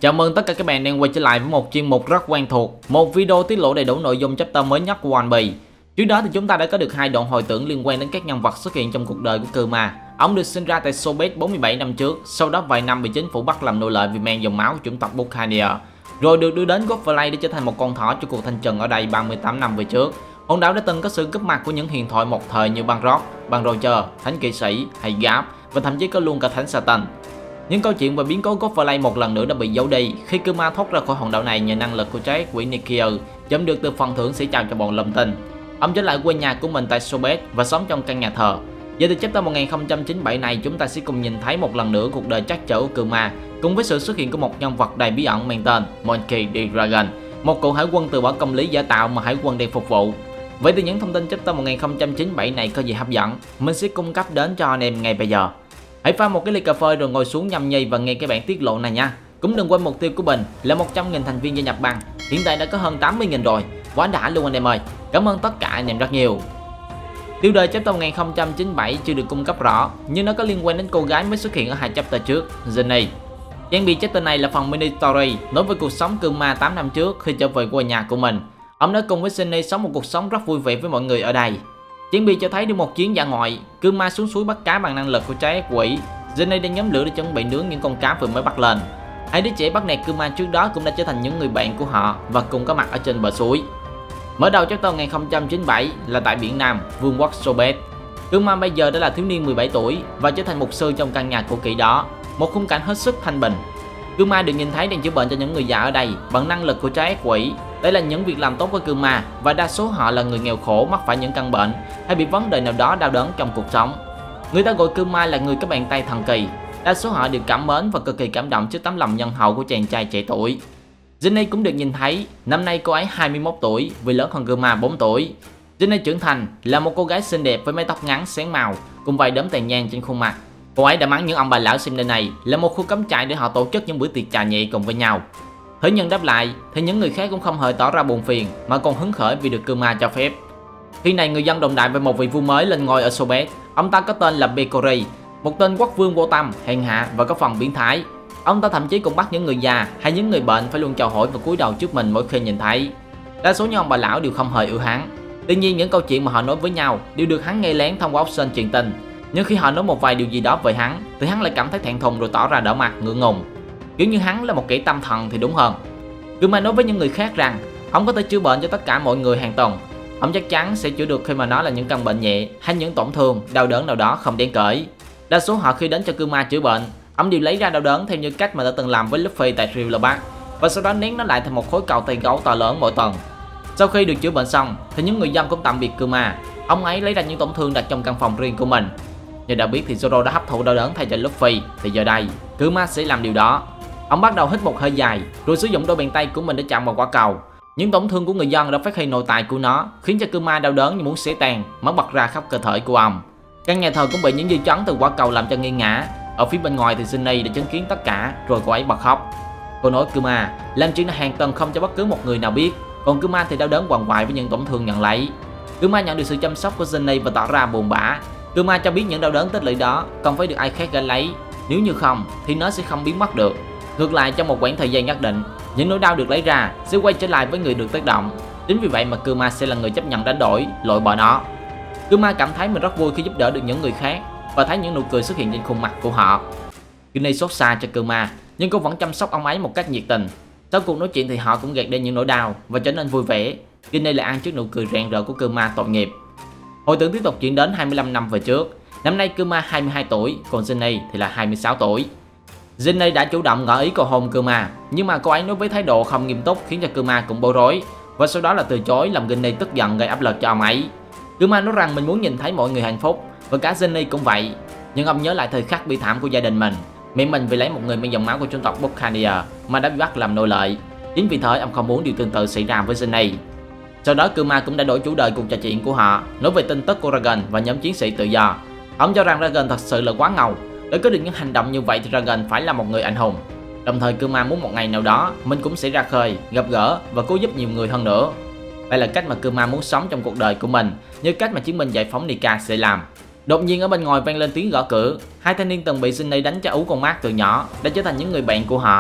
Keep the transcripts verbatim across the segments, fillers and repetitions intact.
Chào mừng tất cả các bạn đang quay trở lại với một chuyên mục rất quen thuộc, một video tiết lộ đầy đủ nội dung chapter mới nhất của One Piece. Trước đó thì chúng ta đã có được hai đoạn hồi tưởng liên quan đến các nhân vật xuất hiện trong cuộc đời của Kuma. Ông được sinh ra tại Sobeck bốn mươi bảy năm trước, sau đó vài năm bị chính phủ bắt làm nô lệ vì men dòng máu của chủng tộc Buccaneer, rồi được đưa đến Godfrey để trở thành một con thỏ cho cuộc thanh trừng ở đây ba mươi tám năm về trước. Hòn đảo đã từng có sự góp mặt của những huyền thoại một thời như Balrog, Bang Roger, Thánh Kỵ Sĩ hay Garp, và thậm chí có luôn cả Thánh Satan. Những câu chuyện về biến cố Godfrey một lần nữa đã bị giấu đi khi Kuma thoát ra khỏi hòn đảo này nhờ năng lực của trái quỷ Nikier, chiếm được từ phần thưởng sẽ trao cho bọn lâm tinh. Ông trở lại quê nhà của mình tại Sobeck và sống trong căn nhà thờ. Giờ từ chapter một nghìn không trăm chín mươi bảy này, chúng ta sẽ cùng nhìn thấy một lần nữa cuộc đời trắc trở của Kuma, cùng với sự xuất hiện của một nhân vật đầy bí ẩn mang tên Monkey D. Dragon, một cựu hải quân từ bỏ công lý giả tạo mà hải quân đang phục vụ. Vậy thì những thông tin chapter một nghìn không trăm chín mươi bảy này có gì hấp dẫn, mình sẽ cung cấp đến cho anh em ngay bây giờ. Hãy pha một cái ly cà phê rồi ngồi xuống nhâm nhi và nghe cái bản tiết lộ này nha. Cũng đừng quên mục tiêu của mình là một trăm nghìn thành viên gia nhập bang. Hiện tại đã có hơn tám mươi nghìn rồi, quá đã luôn anh em ơi. Cảm ơn tất cả anh em rất nhiều. Tiêu đề chapter một nghìn không trăm chín mươi bảy chưa được cung cấp rõ, nhưng nó có liên quan đến cô gái mới xuất hiện ở hai chapter trước, Jenny. Trang bị chapter này là phần mini story nói về cuộc sống Kuma tám năm trước khi trở về quê nhà của mình. Ông đã cùng với Jenny sống một cuộc sống rất vui vẻ với mọi người ở đây. Trang bị cho thấy được một chuyến dã ngoại, Kuma xuống suối bắt cá bằng năng lực của trái ác quỷ. Jenny đang nhóm lửa để chuẩn bị nướng những con cá vừa mới bắt lên. Hai đứa trẻ bắt nạt Kuma trước đó cũng đã trở thành những người bạn của họ và cùng có mặt ở trên bờ suối. Mở đầu chapter một nghìn không trăm chín mươi bảy là tại biển Nam, vương quốc Sobeck. Kuma bây giờ đã là thiếu niên mười bảy tuổi và trở thành mục sư trong căn nhà cũ kỹ đó, một khung cảnh hết sức thanh bình. Kuma được nhìn thấy đang chữa bệnh cho những người già ở đây bằng năng lực của trái ác quỷ. Đây là những việc làm tốt của Kuma và đa số họ là người nghèo khổ mắc phải những căn bệnh hay bị vấn đề nào đó đau đớn trong cuộc sống. Người ta gọi Kuma là người có bàn tay thần kỳ. Đa số họ đều cảm mến và cực kỳ cảm động trước tấm lòng nhân hậu của chàng trai trẻ tuổi. Jenny cũng được nhìn thấy, năm nay cô ấy hai mươi mốt tuổi vì lớn hơn Kuma bốn tuổi. Jenny trưởng thành là một cô gái xinh đẹp với mái tóc ngắn sáng màu cùng vài đốm tàn nhang trên khuôn mặt. Cô ấy đã mắng những ông bà lão xem nơi này là một khu cắm trại để họ tổ chức những bữa tiệc trà nhẹ cùng với nhau. Thế nhưng đáp lại thì những người khác cũng không hề tỏ ra buồn phiền mà còn hứng khởi vì được Kuma cho phép. Khi này người dân đồn đại về một vị vua mới lên ngôi ở Sobeck. Ông ta có tên là Bekori, một tên quốc vương vô tâm, hèn hạ và có phần biến thái. Ông ta thậm chí cũng bắt những người già hay những người bệnh phải luôn chào hỏi và cúi đầu trước mình mỗi khi nhìn thấy. Đa số những ông bà lão đều không hề ưa hắn. Tuy nhiên những câu chuyện mà họ nói với nhau đều được hắn nghe lén thông qua option truyền tin. Nhưng khi họ nói một vài điều gì đó về hắn thì hắn lại cảm thấy thẹn thùng rồi tỏ ra đỏ mặt ngượng ngùng, kiểu như hắn là một kẻ tâm thần thì đúng hơn. Kuma nói với những người khác rằng ông có thể chữa bệnh cho tất cả mọi người hàng tuần. Ông chắc chắn sẽ chữa được khi mà nó là những căn bệnh nhẹ hay những tổn thương, đau đớn nào đó không đáng kể. Đa số họ khi đến cho Kuma chữa bệnh, ông đều lấy ra đau đớn theo như cách mà đã từng làm với Luffy tại Thriller Bark và sau đó nén nó lại thành một khối cầu tay gấu to lớn mỗi tuần. Sau khi được chữa bệnh xong thì những người dân cũng tạm biệt Kuma. Ông ấy lấy ra những tổn thương đặt trong căn phòng riêng của mình. Như đã biết thì Zoro đã hấp thụ đau đớn thay cho Luffy, thì giờ đây Kuma sẽ làm điều đó. Ông bắt đầu hít một hơi dài rồi sử dụng đôi bàn tay của mình để chạm vào quả cầu. Những tổn thương của người dân đã phát huy nội tại của nó, khiến cho Kuma đau đớn như muốn xé tan, máu bật ra khắp cơ thể của ông. Căn nhà thờ cũng bị những dư chấn từ quả cầu làm cho nghiêng ngã. Ở phía bên ngoài thì Jenny đã chứng kiến tất cả rồi cô ấy bật khóc. Cô nói Kuma làm chuyện này hàng tuần không cho bất cứ một người nào biết, còn Kuma thì đau đớn quằn quại với những tổn thương nhận lấy. Kuma nhận được sự chăm sóc của Jenny và tỏ ra buồn bã. Kuma cho biết những đau đớn tích lũy đó cần phải được ai khác gánh lấy, nếu như không thì nó sẽ không biến mất được. Ngược lại, trong một khoảng thời gian nhất định, những nỗi đau được lấy ra sẽ quay trở lại với người được tác động. Chính vì vậy mà Kuma sẽ là người chấp nhận đánh đổi, loại bỏ nó. Kuma cảm thấy mình rất vui khi giúp đỡ được những người khác và thấy những nụ cười xuất hiện trên khuôn mặt của họ. Jenny xót xa cho Kuma, nhưng cô vẫn chăm sóc ông ấy một cách nhiệt tình. Sau cuộc nói chuyện thì họ cũng gạt đi những nỗi đau và trở nên vui vẻ. Jenny lại ăn trước nụ cười rạng rỡ của Kuma tội nghiệp. Hồi tưởng tiếp tục chuyển đến hai mươi lăm năm về trước. Năm nay Kuma hai mươi hai tuổi, còn Jenny thì là hai mươi sáu tuổi. Jenny đã chủ động ngỏ ý cầu hôn Kuma, nhưng mà cô ấy nói với thái độ không nghiêm túc khiến cho Kuma cũng bối rối, và sau đó là từ chối, làm Jenny tức giận gây áp lực cho ông ấy. Kuma nói rằng mình muốn nhìn thấy mọi người hạnh phúc và cả Jenny cũng vậy, nhưng ông nhớ lại thời khắc bi thảm của gia đình mình. Mẹ mình vì lấy một người mang dòng máu của chủng tộc Buccaneer mà đã bị bắt làm nô lệ. Chính vì thế ông không muốn điều tương tự xảy ra với Jenny. Sau đó Kuma cũng đã đổi chủ đề cuộc trò chuyện của họ, nói về tin tức của Dragon và nhóm chiến sĩ tự do. Ông cho rằng Dragon thật sự là quá ngầu. Để có được những hành động như vậy thì Dragon phải là một người anh hùng. Đồng thời Kuma muốn một ngày nào đó mình cũng sẽ ra khơi, gặp gỡ và cứu giúp nhiều người hơn nữa. Đây là cách mà Kuma muốn sống trong cuộc đời của mình, như cách mà chiến binh giải phóng Nika sẽ làm. Đột nhiên ở bên ngoài vang lên tiếng gõ cửa. Hai thanh niên từng bị Jenny đánh cho ú con mắt từ nhỏ đã trở thành những người bạn của họ.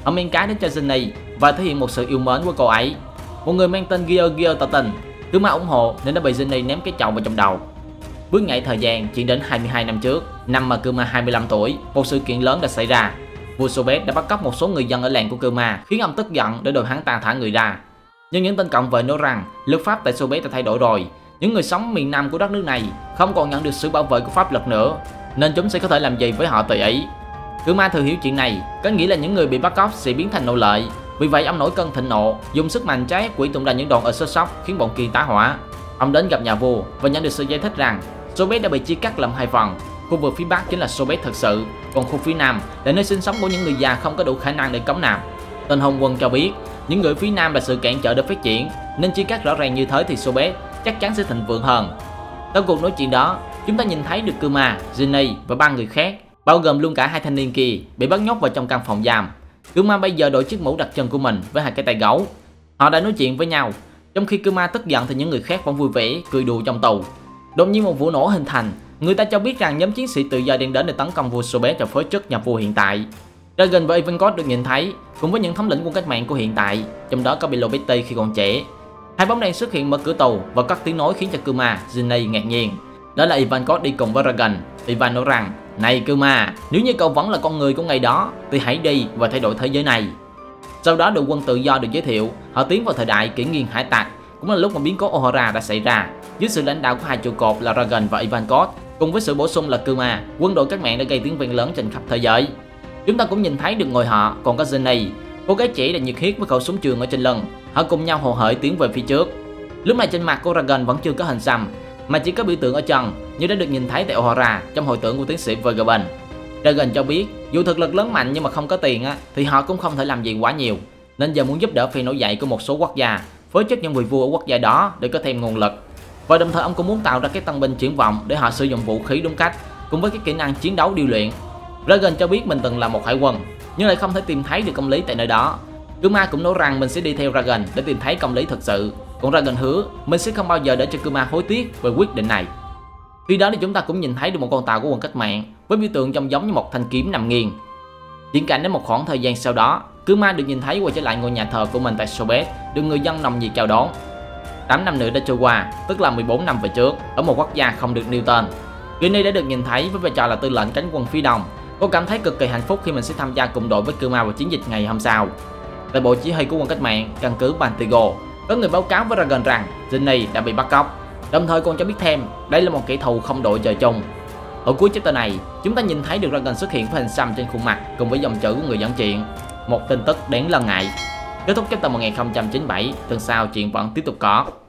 Họ mang cái đến cho Jinny và thể hiện một sự yêu mến của cô ấy. Một người mang tên Gear Gear tỏ tình, Kuma ủng hộ nên đã bị Jinny ném cái chậu vào trong đầu. Bước nhảy thời gian chuyển đến hai mươi hai năm trước, năm mà Kuma hai mươi lăm tuổi, một sự kiện lớn đã xảy ra. Vua Sobek đã bắt cóc một số người dân ở làng của Kuma, khiến ông tức giận để đòi hắn ta thả người ra. Nhưng những tên cận vệ nói rằng luật pháp tại Sobek đã thay đổi rồi, những người sống miền Nam của đất nước này không còn nhận được sự bảo vệ của pháp luật nữa, nên chúng sẽ có thể làm gì với họ tùy ý. Kuma thừa hiểu chuyện này, có nghĩa là những người bị bắt cóc sẽ biến thành nô lệ. Vì vậy ông nổi cơn thịnh nộ, dùng sức mạnh trái quỷ tung ra những đòn ở sốt sóc khiến bọn kia tá hỏa. Ông đến gặp nhà vua và nhận được sự giải thích rằng Sobek đã bị chia cắt làm hai phần. Khu vực phía Bắc chính là Sobek thật sự, còn khu phía Nam là nơi sinh sống của những người già không có đủ khả năng để cống nạp. Tên Hồng Quân cho biết những người phía Nam là sự cản trở để phát triển, nên chia cắt rõ ràng như thế thì Sobek chắc chắn sẽ thịnh vượng hơn. Trong cuộc nói chuyện đó, chúng ta nhìn thấy được Kuma, Jinny và ba người khác, bao gồm luôn cả hai thanh niên kia, bị bắt nhốt vào trong căn phòng giam. Kuma bây giờ đội chiếc mũ đặt chân của mình với hai cái tay gấu. Họ đã nói chuyện với nhau, trong khi Kuma tức giận thì những người khác vẫn vui vẻ cười đùa trong tù. Đột nhiên một vụ nổ hình thành, người ta cho biết rằng nhóm chiến sĩ tự do đang đến để tấn công vua Sobek và phế truất nhà vua hiện tại. Dragon và Ivankov được nhìn thấy cùng với những thống lĩnh quân cách mạng của hiện tại, trong đó có Belobeti khi còn trẻ. Hai bóng đèn xuất hiện mở cửa tù và cất tiếng nói khiến cho Kuma, Jinny ngạc nhiên. Đó là Ivankov đi cùng với Dragon. Ivan nói rằng: "Này Kuma, nếu như cậu vẫn là con người của ngày đó thì hãy đi và thay đổi thế giới này." Sau đó đội quân tự do được giới thiệu, họ tiến vào thời đại kỷ nguyên hải tặc, cũng là lúc mà biến cố Ohara đã xảy ra. Dưới sự lãnh đạo của hai trụ cột là Dragon và Ivankov, cùng với sự bổ sung là Kuma, quân đội cách mạng đã gây tiếng vang lớn trên khắp thế giới. Chúng ta cũng nhìn thấy được ngồi họ còn có Jinny, cô gái trẻ đã nhiệt huyết với khẩu súng trường ở trên lưng. Họ cùng nhau hồ hởi tiến về phía trước. Lúc này trên mặt của Dragon vẫn chưa có hình xăm, mà chỉ có biểu tượng ở chân như đã được nhìn thấy tại Ohara trong hồi tưởng của tiến sĩ Vagaben. Dragon cho biết dù thực lực lớn mạnh nhưng mà không có tiền á, thì họ cũng không thể làm gì quá nhiều, nên giờ muốn giúp đỡ phe nổi dậy của một số quốc gia, phối chức những vị vua ở quốc gia đó để có thêm nguồn lực. Và đồng thời ông cũng muốn tạo ra cái tân binh triển vọng để họ sử dụng vũ khí đúng cách, cùng với cái kỹ năng chiến đấu điêu luyện. Dragon cho biết mình từng là một hải quân nhưng lại không thể tìm thấy được công lý tại nơi đó. Kuma cũng nói rằng mình sẽ đi theo Dragon để tìm thấy công lý thật sự, còn Dragon hứa mình sẽ không bao giờ để cho Kuma hối tiếc về quyết định này. Khi đó thì chúng ta cũng nhìn thấy được một con tàu của quân cách mạng với biểu tượng trông giống như một thanh kiếm nằm nghiêng. Diễn cảnh đến một khoảng thời gian sau đó, Kuma được nhìn thấy quay trở lại ngôi nhà thờ của mình tại Sobek, được người dân nồng nhiệt chào đón. tám năm nữa đã trôi qua, tức là mười bốn năm về trước, ở một quốc gia không được nêu tên. Granny đã được nhìn thấy với vai trò là tư lệnh cánh quân phía đông. Cô cảm thấy cực kỳ hạnh phúc khi mình sẽ tham gia cùng đội với Kuma vào chiến dịch ngày hôm sau. Tại bộ chỉ huy của quân cách mạng căn cứ Pantego, có người báo cáo với Dragon rằng Jinny đã bị bắt cóc, đồng thời còn cho biết thêm đây là một kẻ thù không đội trời chung. Ở cuối chapter này, chúng ta nhìn thấy được Dragon xuất hiện với hình xăm trên khuôn mặt cùng với dòng chữ của người dẫn chuyện, một tin tức đáng lo ngại. Kết thúc chapter một nghìn không trăm chín mươi bảy, tuần sau chuyện vẫn tiếp tục có.